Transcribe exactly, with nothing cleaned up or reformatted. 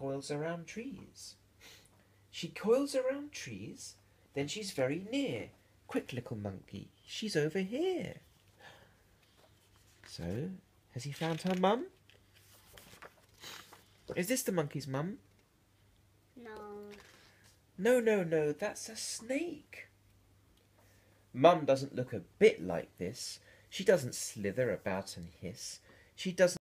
coils around trees. She coils around trees, then she's very near. Quick, little monkey, she's over here. So, has he found her mum? Is this the monkey's mum? No. No, no, no, that's a snake. Mum doesn't look a bit like this. She doesn't slither about and hiss. She doesn't